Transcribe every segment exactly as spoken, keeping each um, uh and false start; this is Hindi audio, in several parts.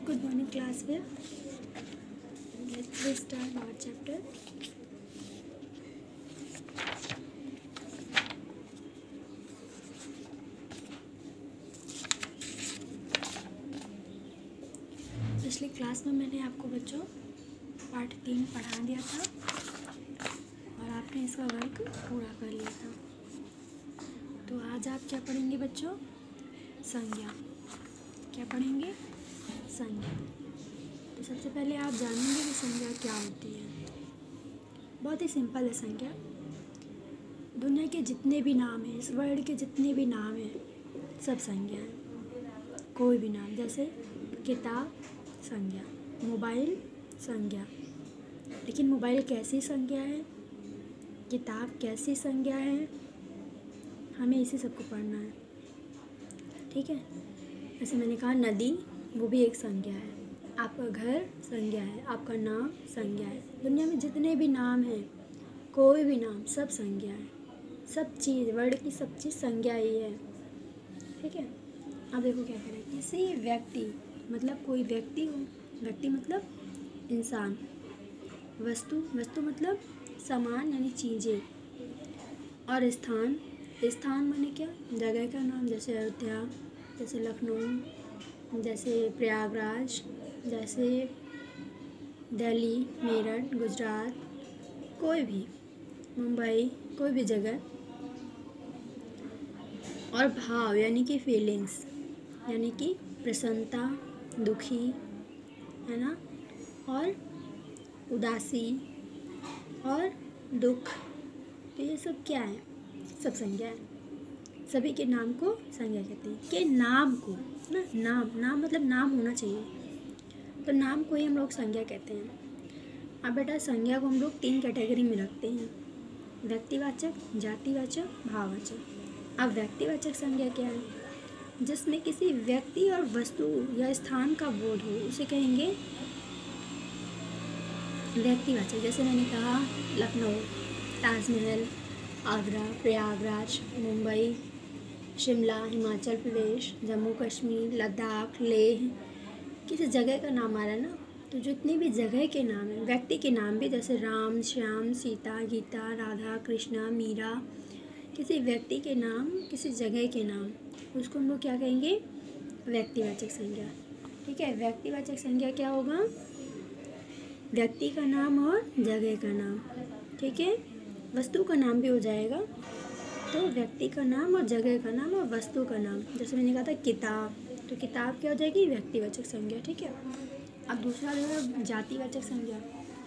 Good morning, class. Well, let's start our chapter. पिछली क्लास में मैंने आपको बच्चों पाठ तीन पढ़ा दिया था और आपने इसका वर्क पूरा कर लिया था। तो आज आप क्या पढ़ेंगे बच्चों? संज्ञा। क्या पढ़ेंगे? संज्ञा। तो सबसे पहले आप जानेंगे कि संज्ञा क्या होती है। बहुत ही सिंपल है संज्ञा। दुनिया के जितने भी नाम हैं, इस वर्ल्ड के जितने भी नाम हैं, सब संज्ञा हैं। कोई भी नाम, जैसे किताब संज्ञा, मोबाइल संज्ञा। लेकिन मोबाइल कैसी संज्ञा है, किताब कैसी संज्ञा है, हमें इसी सबको पढ़ना है। ठीक है। जैसे मैंने कहा नदी, वो भी एक संज्ञा है। आपका घर संज्ञा है, आपका नाम संज्ञा है। दुनिया में जितने भी नाम हैं, कोई भी नाम, सब संज्ञा है। सब चीज़, वर्ल्ड की सब चीज़ संज्ञा ही है। ठीक है। अब देखो क्या करें। किसी व्यक्ति मतलब कोई व्यक्ति हो, व्यक्ति मतलब इंसान, वस्तु, वस्तु मतलब सामान यानी चीज़ें, और स्थान, स्थान माने क्या? जगह का नाम, जैसे अयोध्या, जैसे लखनऊ, जैसे प्रयागराज, जैसे दिल्ली, मेरठ, गुजरात, कोई भी, मुंबई, कोई भी जगह। और भाव यानी कि फीलिंग्स, यानी कि प्रसन्नता, दुखी, है ना, और उदासी और दुख। तो ये सब क्या है? सब संज्ञा है। सभी के नाम को संज्ञा कहते हैं। के नाम को ना, नाम, नाम मतलब नाम होना चाहिए, तो नाम को ही हम लोग संज्ञा कहते हैं। अब बेटा संज्ञा को हम लोग तीन कैटेगरी में रखते हैं: व्यक्तिवाचक, जातिवाचक, भाववाचक। अब व्यक्तिवाचक संज्ञा क्या है? जिसमें किसी व्यक्ति और वस्तु या स्थान का बोध हो, उसे कहेंगे व्यक्तिवाचक। जैसे मैंने कहा लखनऊ, ताजमहल, आगरा, प्रयागराज, मुंबई, शिमला, हिमाचल प्रदेश, जम्मू कश्मीर, लद्दाख, लेह, किसी जगह का नाम आ रहा है ना। तो जितनी भी जगह के नाम हैं, व्यक्ति के नाम भी, जैसे राम, श्याम, सीता, गीता, राधा, कृष्णा, मीरा, किसी व्यक्ति के नाम, किसी जगह के नाम, उसको हम लोग क्या कहेंगे? व्यक्तिवाचक संज्ञा। ठीक है। व्यक्तिवाचक संज्ञा क्या होगा? व्यक्ति का नाम और जगह का नाम। ठीक है। वस्तु का नाम भी हो जाएगा, तो व्यक्ति का नाम और जगह का नाम और वस्तु का नाम। जैसे मैंने कहा था किताब, तो किताब क्या हो जाएगी? व्यक्तिवाचक संज्ञा। ठीक है। अब दूसरा जो है जातिवाचक संज्ञा।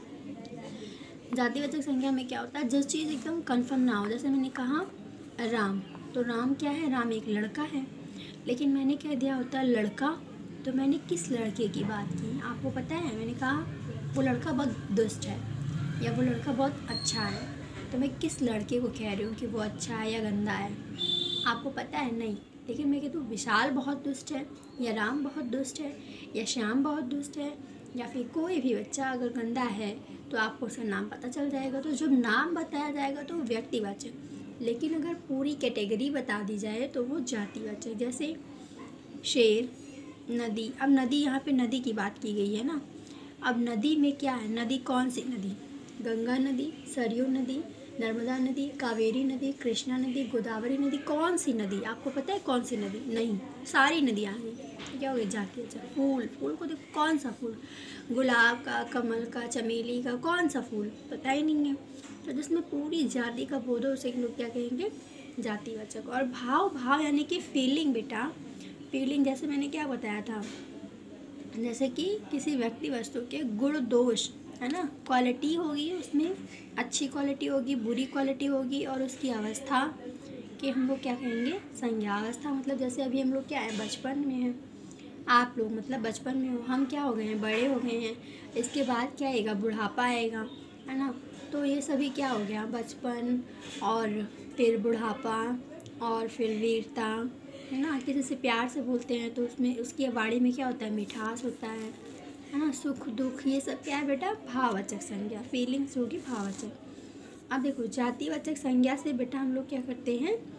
जातिवाचक संज्ञा में क्या होता है? जिस चीज़ एकदम कन्फर्म ना हो। जैसे मैंने कहा राम, तो राम क्या है? राम एक लड़का है, लेकिन मैंने कह दिया होता है लड़का, तो मैंने किस लड़के की बात की? आपको पता है, मैंने कहा वो लड़का बहुत दुष्ट है या वो लड़का बहुत अच्छा है, तो मैं किस लड़के को कह रही हूँ कि वो अच्छा है या गंदा है? आपको पता है? नहीं। लेकिन मैं कहती हूँ विशाल बहुत दुष्ट है, या राम बहुत दुष्ट है, या श्याम बहुत दुष्ट है, या फिर कोई भी बच्चा अगर गंदा है तो आपको उसका नाम पता चल जाएगा। तो जब नाम बताया जाएगा तो व्यक्तिवाचक, लेकिन अगर पूरी कैटेगरी बता दी जाए तो वो जातिवाचक। जैसे शेर, नदी। अब नदी, यहाँ पे नदी की बात की गई है ना। अब नदी में क्या है? नदी कौन सी नदी? गंगा नदी, सरयू नदी, नर्मदा नदी, कावेरी नदी, कृष्णा नदी, गोदावरी नदी। कौन सी नदी? आपको पता है कौन सी नदी? नहीं, सारी नदियाँ हैं। क्या हो गया? जातिवाचक। फूल, फूल को देखो, कौन सा फूल? गुलाब का, कमल का, चमेली का, कौन सा फूल? पता ही नहीं है। तो जिसमें पूरी जाति का बोध हो, उसे लोग क्या कहेंगे? जातिवाचक। और भाव, भाव यानी कि फीलिंग बेटा, फीलिंग। जैसे मैंने क्या बताया था, जैसे कि किसी व्यक्ति वस्तु के गुण दोष, है ना, क्वालिटी होगी, उसमें अच्छी क्वालिटी होगी, बुरी क्वालिटी होगी, और उसकी अवस्था कि हम लोग क्या कहेंगे? संज्ञा। अवस्था मतलब जैसे अभी हम लोग क्या है? बचपन में हैं। आप लोग मतलब बचपन में हो, हम क्या हो गए हैं? बड़े हो गए हैं। इसके बाद क्या आएगा? बुढ़ापा आएगा, है ना। तो ये सभी क्या हो गया? बचपन, और फिर बुढ़ापा, और फिर वीरता, है ना। किसी से प्यार से बोलते हैं तो उसमें उसकी वाणी में क्या होता है? मिठास होता है, है ना। सुख, दुख, ये सब क्या है बेटा? भाववाचक संज्ञा। फीलिंग्स होगी भाववाचक। अब देखो जातिवाचक संज्ञा से बेटा हम लोग क्या करते हैं?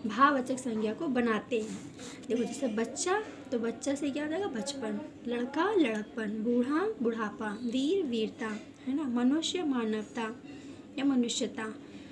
भाववाचक संज्ञा को बनाते हैं। देखो जैसे बच्चा, तो बच्चा से क्या हो जाएगा बचपन, लड़का लड़कपन, बूढ़ा बुढ़ापा, वीर वीरता, है ना, मनुष्य मानवता या मनुष्यता,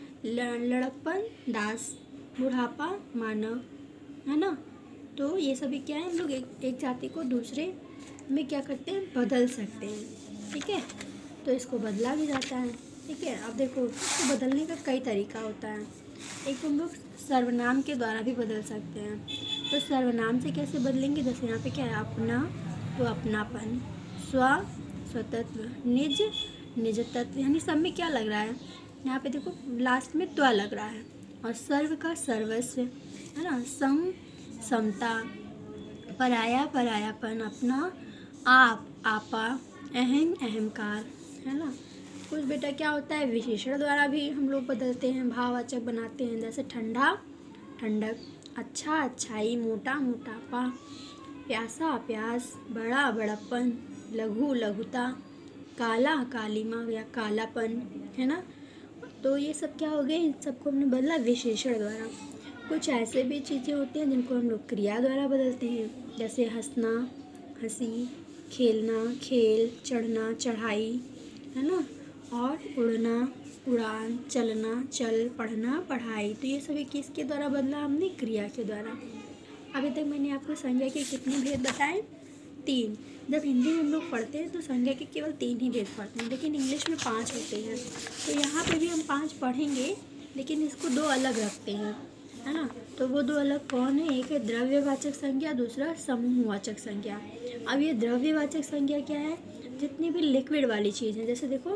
लड़कपन दास, बुढ़ापा मानव, है ना। तो ये सभी क्या है, हम लोग एक, एक जाति को दूसरे में क्या करते हैं, बदल सकते हैं, ठीक है। तो इसको बदला भी जाता है, ठीक है। अब देखो इसको बदलने का कई तरीका होता है। एक तो हम लोग सर्वनाम के द्वारा भी बदल सकते हैं। तो सर्वनाम से कैसे बदलेंगे, जैसे यहाँ पे क्या है, अपना तो अपनापन, स्व स्वतत्व, निज निज तत्व, यानी सब में क्या लग रहा है, यहाँ पे देखो लास्ट में त्व लग रहा है। और सर्व का सर्वस्व, है ना, सम समता, पराया परायापन, अपना आप आपा, अहम अहंकार, है ना। कुछ बेटा क्या होता है, विशेषण द्वारा भी हम लोग बदलते हैं, भाववाचक बनाते हैं। जैसे ठंडा ठंडक, अच्छा अच्छाई, मोटा मोटापा, प्यासा प्यास, बड़ा बड़प्पन, लघु लघुता, काला कालीमा या कालापन, है ना। तो ये सब क्या हो गए, इन सबको हमने बदला विशेषण द्वारा। कुछ ऐसे भी चीज़ें होती हैं जिनको हम लोग क्रिया द्वारा बदलते हैं, जैसे हंसना हंसी, खेलना खेल, चढ़ना चढ़ाई, है ना, और उड़ना उड़ान, चलना चल, पढ़ना पढ़ाई। तो ये सभी किसके द्वारा बदला, हमने क्रिया के द्वारा। अभी तक मैंने आपको संज्ञा के कितने भेद बताए, तीन। जब हिंदी में हम लोग पढ़ते हैं तो संज्ञा के केवल तीन ही भेद पढ़ते हैं, लेकिन इंग्लिश में पांच होते हैं। तो यहाँ पे भी हम पांच पढ़ेंगे, लेकिन इसको दो अलग रखते हैं, है ना। तो वो दो अलग कौन है, एक है द्रव्यवाचक संज्ञा, दूसरा समूहवाचक संज्ञा। अब ये द्रव्यवाचक संज्ञा क्या है, जितनी भी लिक्विड वाली चीज़ है, जैसे देखो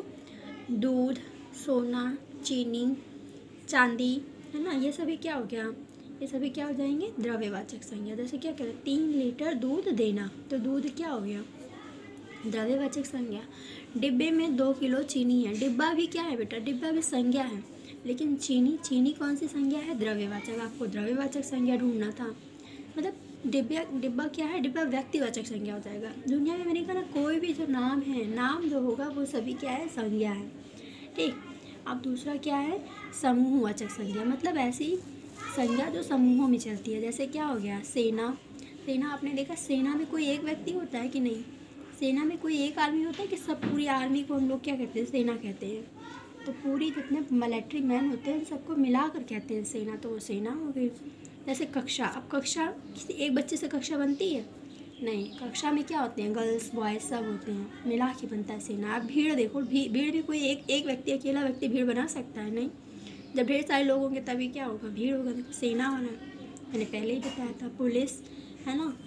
दूध, सोना, चीनी, चांदी, है ना, ये सभी क्या हो गया, ये सभी क्या हो जाएंगे, द्रव्यवाचक संज्ञा। जैसे क्या कह रहे हैं, तीन लीटर दूध देना, तो दूध क्या हो गया, द्रव्यवाचक संज्ञा। डिब्बे में दो किलो चीनी है, डिब्बा भी क्या है बेटा, डिब्बा भी संज्ञा है, लेकिन चीनी चीनी कौन सी संज्ञा है, द्रव्यवाचक। आपको द्रव्यवाचक संज्ञा ढूंढना था, मतलब डिब्बा डिब्बा क्या है, डिब्बा व्यक्तिवाचक संज्ञा हो जाएगा। दुनिया में मैंने कहा ना, कोई भी जो नाम है, नाम जो होगा वो सभी क्या है, संज्ञा है, ठीक। अब दूसरा क्या है, समूहवाचक संज्ञा, मतलब ऐसी संज्ञा जो समूहों में चलती है। जैसे क्या हो गया, सेना, सेना आपने देखा, सेना में कोई एक व्यक्ति होता है कि नहीं, सेना में कोई एक आर्मी होता है कि सब पूरी आर्मी को हम लोग क्या कहते हैं, सेना कहते हैं। तो पूरी जितने मिलिट्री मैन होते हैं सबको मिलाकर कहते हैं सेना, तो वो सेना हो गई। जैसे कक्षा, अब कक्षा किसी एक बच्चे से कक्षा बनती है नहीं, कक्षा में क्या होते हैं, गर्ल्स बॉयज़ सब होते हैं, मिला के बनता है सेना। अब भीड़ देखो, भी, भीड़ भी कोई एक एक व्यक्ति, अकेला व्यक्ति भीड़ बना सकता है, नहीं। जब ढेर सारे लोग होंगे तभी क्या होगा, भीड़ होगा, सेना होना। मैंने पहले ही बताया था, पुलिस, है ना,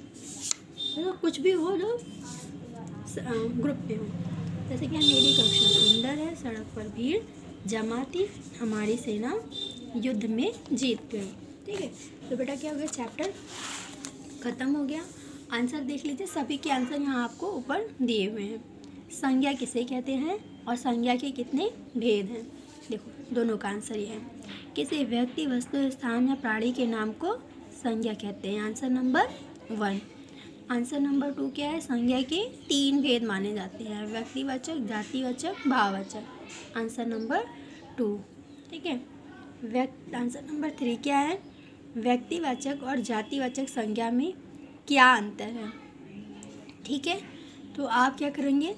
तो कुछ भी हो जो ग्रुप में हो। जैसे कि मेरी कक्षा सुंदर है, सड़क पर भीड़ जमा थी, हमारी सेना युद्ध में जीत गई, ठीक है। तो बेटा क्या हो गया, चैप्टर ख़त्म हो गया। आंसर देख लीजिए, सभी के आंसर यहाँ आपको ऊपर दिए हुए हैं। संज्ञा किसे कहते हैं और संज्ञा के कितने भेद हैं, देखो दोनों का आंसर ये है। किसी व्यक्ति, वस्तु, स्थान या प्राणी के नाम को संज्ञा कहते हैं, answer number one. Answer number two क्या है, संज्ञा के तीन भेद माने जाते हैं, व्यक्तिवाचक, जातिवाचक, भाववाचक, आंसर नंबर टू, ठीक है। व्यक्त आंसर नंबर थ्री क्या है, व्यक्तिवाचक और जातिवाचक संज्ञा में क्या अंतर है, ठीक है। तो आप क्या करेंगे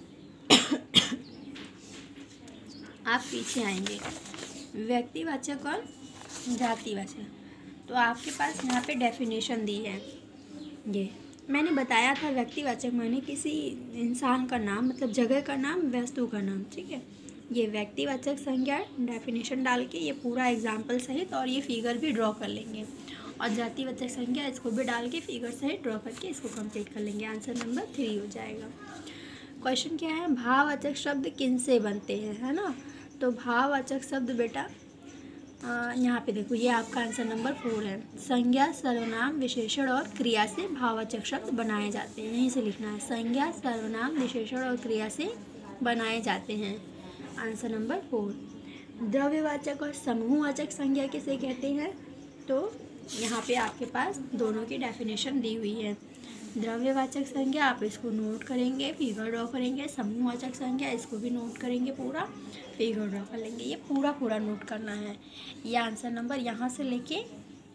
आप पीछे आएंगे, व्यक्तिवाचक और जातिवाचक। तो आपके पास यहाँ पे डेफिनेशन दी है, ये मैंने बताया था, व्यक्तिवाचक माने किसी इंसान का नाम, मतलब जगह का नाम, वस्तु का नाम, ठीक है। ये व्यक्तिवाचक संज्ञा, डेफिनेशन डाल के ये पूरा एग्जाम्पल सहित और ये फिगर भी ड्रॉ कर लेंगे। और जातिवाचक संज्ञा, इसको भी डाल के फिगर सहित ड्रॉ करके इसको कंप्लीट कर लेंगे, आंसर नंबर थ्री हो जाएगा। क्वेश्चन क्या है, भाववाचक शब्द किन से बनते हैं, है ना। तो भाववाचक शब्द बेटा यहाँ पे देखो, ये आपका आंसर नंबर फोर है। संज्ञा, सर्वनाम, विशेषण और क्रिया से भाववाचक शब्द बनाए जाते हैं, यहीं से लिखना है, संज्ञा, सर्वनाम, विशेषण और क्रिया से बनाए जाते हैं, आंसर नंबर फोर। द्रव्यवाचक और समूहवाचक संज्ञा किसे कहते हैं, तो यहाँ पे आपके पास दोनों की डेफिनेशन दी हुई है। द्रव्यवाचक संज्ञा आप इसको नोट करेंगे, फिगर ड्रॉ करेंगे, समूहवाचक संज्ञा इसको भी नोट करेंगे, पूरा फिगर ड्रॉ कर लेंगे, ये पूरा पूरा नोट करना है। ये आंसर नंबर यहाँ से लेके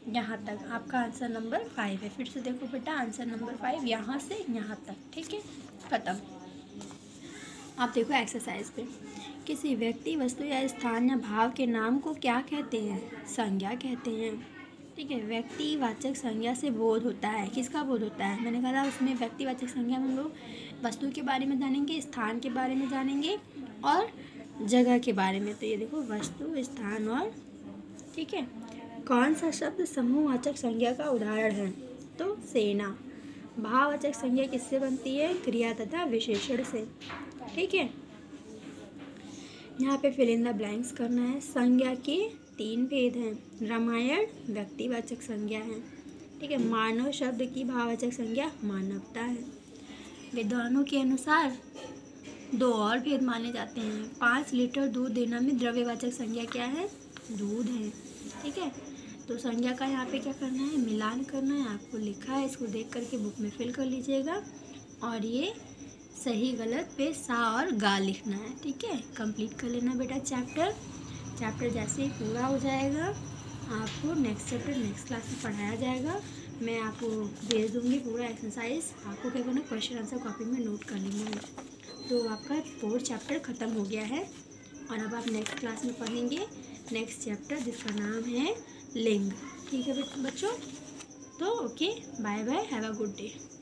यहाँ तक आपका आंसर नंबर फाइव है। फिर से देखो बेटा, आंसर नंबर फाइव यहाँ से यहाँ तक, ठीक है, ख़त्म। आप देखो एक्सरसाइज पे, किसी व्यक्ति, वस्तु या स्थान या भाव के नाम को क्या कहते हैं? संज्ञा कहते हैं, ठीक है। व्यक्तिवाचक संज्ञा से बोध होता है, किसका बोध होता है? मैंने कहा उसमें व्यक्तिवाचक संज्ञा में हम लोग वस्तु के बारे में जानेंगे, स्थान के बारे में जानेंगे और जगह के बारे में। तो ये देखो, वस्तु, स्थान और, ठीक है। कौन सा शब्द समूहवाचक संज्ञा का उदाहरण है? तो सेना। भाववाचक संज्ञा किससे बनती है? क्रिया तथा विशेषण से, ठीक है। यहाँ पे फिल इन द ब्लैंक्स करना है। संज्ञा के तीन भेद हैं। रामायण व्यक्तिवाचक संज्ञा है, ठीक है। मानव शब्द की भाववाचक संज्ञा मानवता है। विद्वानों के अनुसार दो और भेद माने जाते हैं। पाँच लीटर दूध देना में द्रव्यवाचक संज्ञा क्या है? दूध है, ठीक है। तो संज्ञा का यहाँ पे क्या करना है? मिलान करना है। आपको लिखा है, इसको देख करके बुक में फिल कर लीजिएगा और ये सही गलत पे सा और गा लिखना है, ठीक है। कंप्लीट कर लेना बेटा चैप्टर। चैप्टर जैसे ही पूरा हो जाएगा आपको नेक्स्ट चैप्टर नेक्स्ट क्लास में पढ़ाया जाएगा। मैं आपको भेज दूँगी पूरा एक्सरसाइज। आपको क्या करना, क्वेश्चन आंसर कॉपी में नोट कर लेना है। तो आपका फोर्थ चैप्टर ख़त्म हो गया है और अब आप नेक्स्ट क्लास में पढ़ेंगे नेक्स्ट चैप्टर जिसका नाम है लिंग, ठीक है बच्चों। तो okay, bye bye, have a good day.